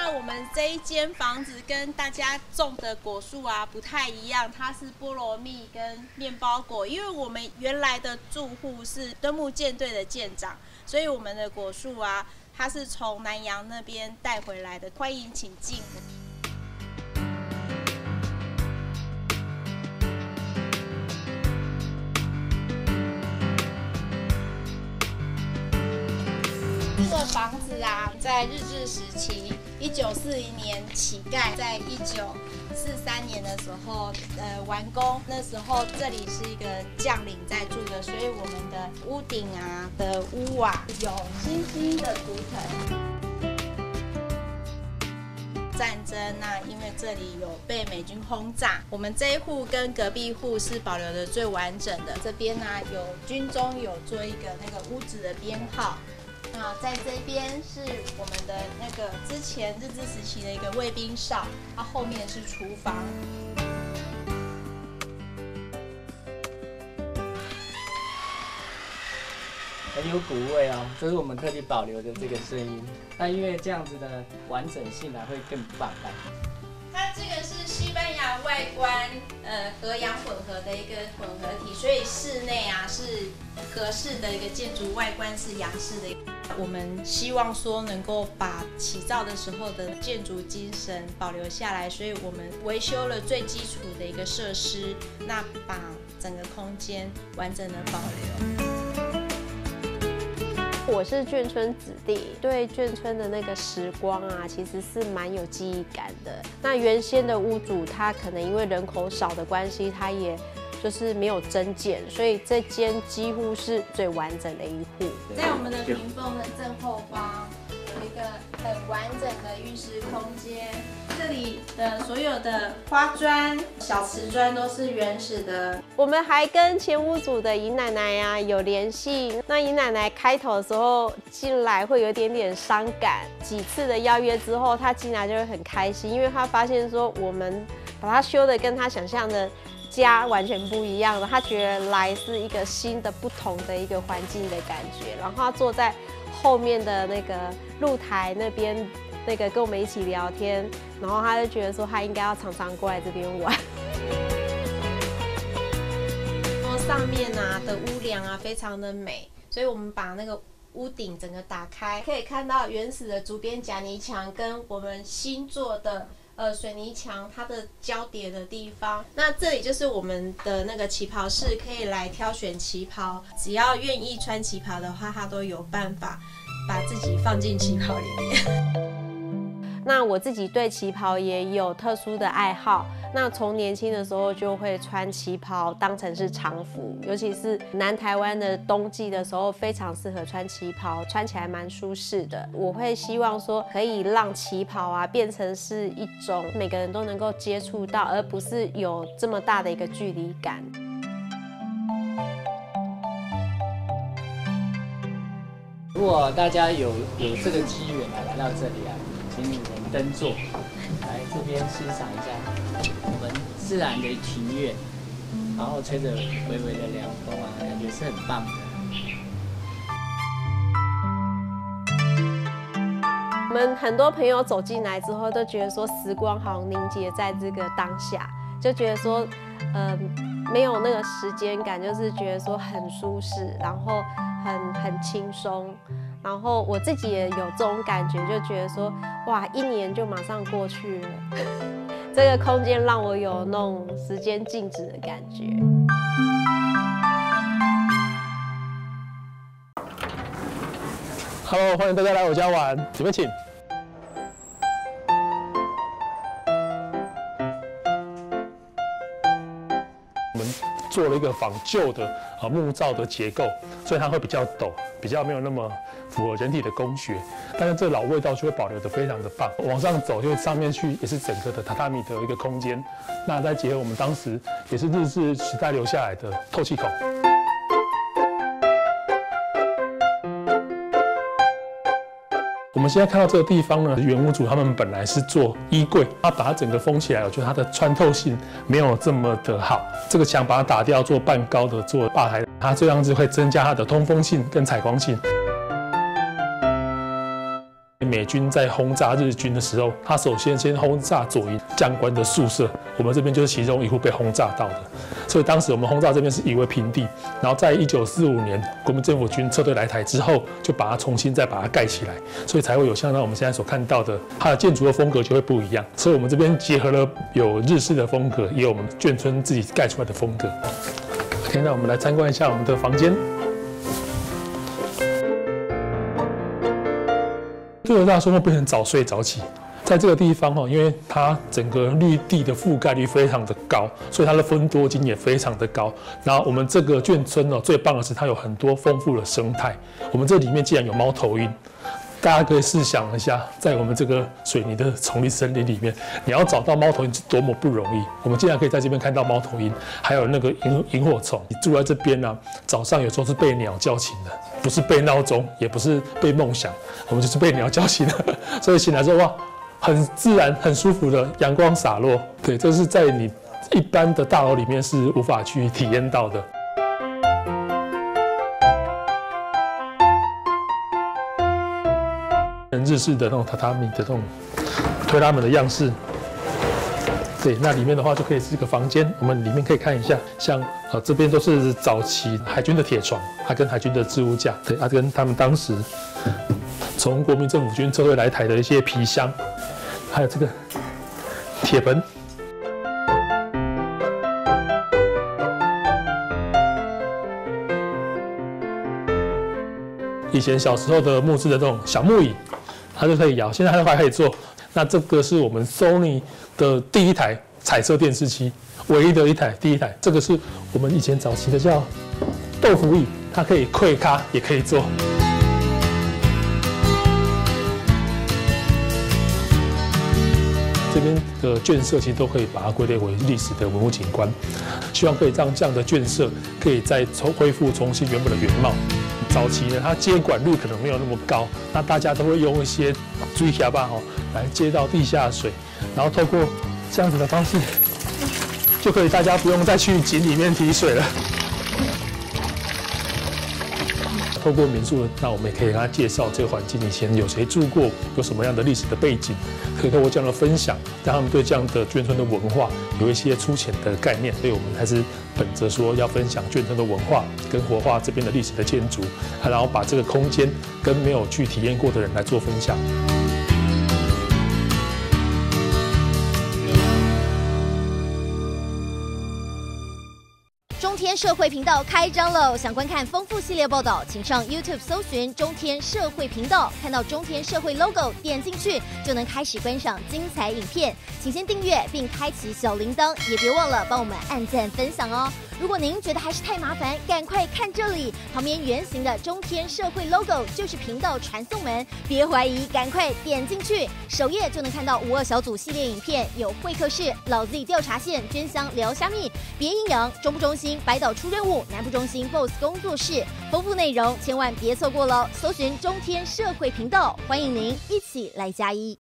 那我们这一间房子跟大家种的果树啊不太一样，它是菠萝蜜跟面包果。因为我们原来的住户是敦睦舰队的舰长，所以我们的果树啊，它是从南洋那边带回来的。欢迎请进。这个房子啊，在日治时期，1940年起盖，在1943年的时候，完工。那时候这里是一个将领在住的，所以我们的屋顶啊的屋瓦有星星的图腾。战争啊，因为这里有被美军轰炸，我们这一户跟隔壁户是保留的最完整的。这边呢，有军中有做一个那个屋子的编号。那在这边是我们的那个之前日治时期的一个卫兵哨，它后面是厨房。 很有古味哦，这是我们特地保留的这个声音。那因为这样子的完整性啊，会更棒来。 它这个是西班牙外观，和洋混合的一个混合体，所以室内啊是和式的一个建筑，外观是洋式的。我们希望说能够把起造的时候的建筑精神保留下来，所以我们维修了最基础的一个设施，那把整个空间完整的保留。 我是眷村子弟，对眷村的那个时光啊，其实是蛮有记忆感的。那原先的屋主他可能因为人口少的关系，他也就是没有增建，所以这间几乎是最完整的一户。 在我们的屏风的正后方有一个很完整的浴室空间，这里的所有的花砖、小瓷砖都是原始的。 我们还跟前屋主的尹奶奶啊有联系，那尹奶奶开头的时候进来会有一点点伤感，几次的邀约之后，她进来就会很开心，因为她发现说我们把它修的跟她想象的家完全不一样了，他觉得来是一个新的、不同的一个环境的感觉。然后他坐在后面的那个露台那边，那个跟我们一起聊天，然后他就觉得说他应该要常常过来这边玩。 上面啊的屋梁啊非常的美，所以我们把那个屋顶整个打开，可以看到原始的竹编夹泥墙跟我们新做的水泥墙它的交叠的地方。那这里就是我们的那个旗袍室，可以来挑选旗袍，只要愿意穿旗袍的话，他都有办法把自己放进旗袍里面。 那我自己对旗袍也有特殊的爱好，那从年轻的时候就会穿旗袍当成是常服，尤其是南台湾的冬季的时候，非常适合穿旗袍，穿起来蛮舒适的。我会希望说可以让旗袍啊变成是一种每个人都能够接触到，而不是有这么大的一个距离感。 如果大家有这个机缘来到这里啊，请你们登座，来这边欣赏一下我们自然的庭院，然后吹着微微的凉风啊，感觉是很棒的。 我们很多朋友走进来之后，都觉得说时光好凝结在这个当下，就觉得说，没有那个时间感，就是觉得说很舒适，然后很轻松。然后我自己也有这种感觉，就觉得说，哇，一年就马上过去了。这个空间让我有那种时间静止的感觉。 Hello， 欢迎大家来我家玩，里面请。我们做了一个仿旧的木造的结构，所以它会比较陡，比较没有那么符合人体的工学，但是这老味道就会保留得非常的棒。往上走，就上面去也是整个的榻榻米的一个空间，那再结合我们当时也是日治时代留下来的透气孔。我们现在看到这个地方呢，原屋主他们本来是做衣柜，他把它整个封起来，我觉得它的穿透性没有这么的好。这个墙把它打掉，做半高的，做吧台，它这样子会增加它的通风性跟采光性。 美军在轰炸日军的时候，他首先轰炸左营将官的宿舍，我们这边就是其中一户被轰炸到的。所以当时我们轰炸这边是夷为平地，然后在1945年国民政府军撤退来台之后，就把它重新再把它盖起来，所以才会有像我们现在所看到的，它的建筑的风格就会不一样。所以我们这边结合了有日式的风格，也有我们眷村自己盖出来的风格。OK， 那我们来参观一下我们的房间。这个大说会变成早睡早起，在这个地方因为它整个绿地的覆盖率非常的高，所以它的分多金也非常的高。然后我们这个眷村最棒的是它有很多丰富的生态。我们这里面竟然有猫头鹰，大家可以试想一下，在我们这个水泥的丛林森林里面，你要找到猫头鹰是多么不容易。我们竟然可以在这边看到猫头鹰，还有那个萤火虫。你住在这边呢，早上有时候是被鸟叫醒的，不是被闹钟，也不是被梦想，我们就是被鸟叫醒的。所以醒来之后，哇，很自然、很舒服的阳光洒落。对，这是在你一般的大楼里面是无法去体验到的。日式的那种榻榻米的那种推拉门的样式，对，那里面的话就可以是一个房间，我们里面可以看一下，像这边都是早期海军的铁床，它跟海军的置物架，对，它跟他们当时从国民政府军撤退来台的一些皮箱，还有这个铁盆。以前小时候的木质的这种小木椅，它就可以摇，现在它还可以做。那这个是我们 Sony 的第一台彩色电视机，唯一的第一台。这个是我们以前早期的叫豆腐椅，它可以溃咖，也可以做。这边的眷舍其实都可以把它归类为历史的文物景观，希望可以让这样的眷舍可以再恢复重新原本的原貌。早期呢，它接管率可能没有那么高，那大家都会用一些水匣吧来接到地下水，然后透过这样子的方式，就可以大家不用再去井里面提水了。透过民宿，那我们也可以跟他介绍这个环境以前有谁住过，有什么样的历史的背景，可以透过这样的分享，让他们对这样的眷村的文化有一些粗浅的概念。所以我们还是本着说要分享眷村的文化，跟活化这边的历史的建筑，然后把这个空间跟没有去体验过的人来做分享。 中天社会频道开张喽！想观看丰富系列报道，请上 YouTube 搜寻中天社会频道，看到中天社会 logo， 点进去就能开始观赏精彩影片。请先订阅并开启小铃铛，也别忘了帮我们按赞分享哦。如果您觉得还是太麻烦，赶快看这里，旁边圆形的中天社会 logo 就是频道传送门，别怀疑，赶快点进去，首页就能看到52小组系列影片，有会客室、老 Z 调查线、捐香聊虾米、别阴阳、中部中心、百岛出任务、南部中心 BOSS 工作室，丰富内容千万别错过了。搜寻中天社会频道，欢迎您一起来加一。